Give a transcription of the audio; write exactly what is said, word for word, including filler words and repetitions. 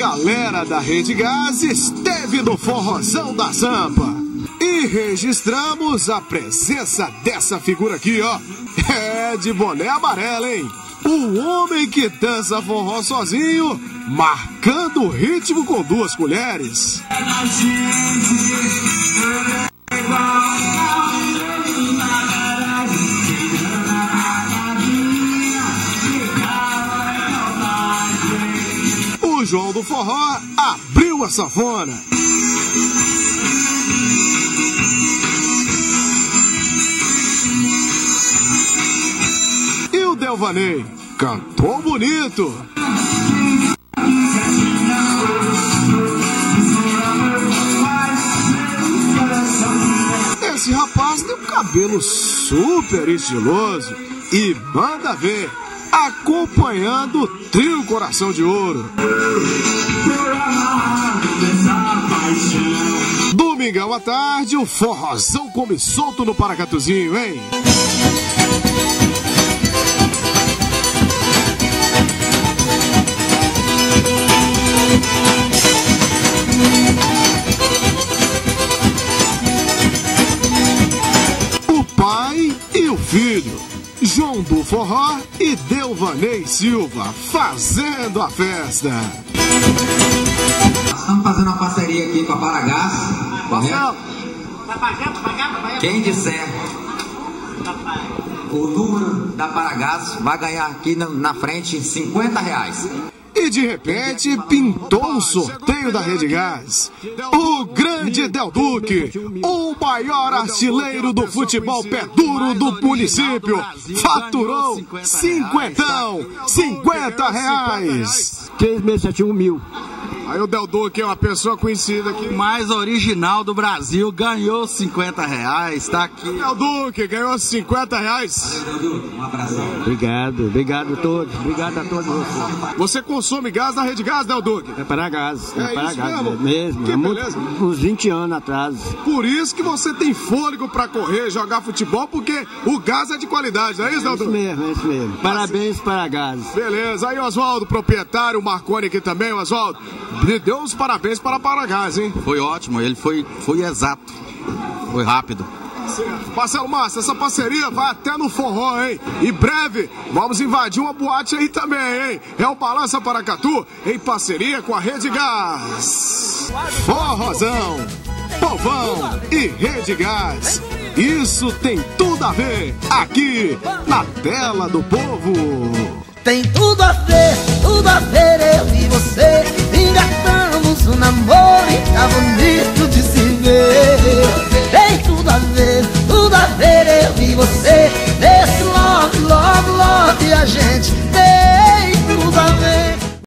galera da Rede Gás esteve no Forrozão da Sampa. E registramos a presença dessa figura aqui, ó. É de boné amarelo, hein? O homem que dança forró sozinho, marcando o ritmo com duas colheres. O João do Forró abriu a sanfona. E o Delvaney cantou bonito. Esse rapaz tem um cabelo super estiloso e manda ver, acompanhando o trio Coração de Ouro. Domingão à tarde, o forrozão come solto no Paracatuzinho, hein? O pai e o filho, João do Forró e Delvaney Silva, fazendo a festa. Estamos fazendo uma parceria aqui com a Paragás, correto? Quem disser o número da Paragás vai ganhar aqui na, na frente cinquenta reais. E de repente pintou o sorteio da Rede Gás. O grande Del Duque, o maior artilheiro do futebol pé duro do município, faturou cinquentão, cinquenta reais. três mil seiscentos e setenta e um mil. Aí o Del Duque é uma pessoa conhecida aqui. Mais original do Brasil, ganhou cinquenta reais, tá aqui. Del Duque ganhou cinquenta reais. Um abração. Obrigado, obrigado a todos, obrigado a todos vocês. Você consome gás na Rede Gás, Del Duque? É Paragás, é, É Paragás isso mesmo? mesmo, Que há muito, beleza. uns vinte anos atrás. Por isso que você tem fôlego pra correr, jogar futebol, porque o gás é de qualidade, não é isso, Del É isso Duque? mesmo, é isso mesmo. Parabéns, Paragás. Beleza, aí Oswaldo, proprietário, o Marconi aqui também, Oswaldo. Me deu os parabéns para a Paragás, hein? Foi ótimo, ele foi, foi exato, foi rápido. Marcelo Massa, essa parceria vai até no forró, hein? Em breve, vamos invadir uma boate aí também, hein? É o Balança Paracatu, em parceria com a Rede Gás. Forrozão, povão e Rede Gás. Isso tem tudo a ver aqui na tela do povo. Tem tudo a ver, tudo a ver, eu e você. Engatamos um namoro e tava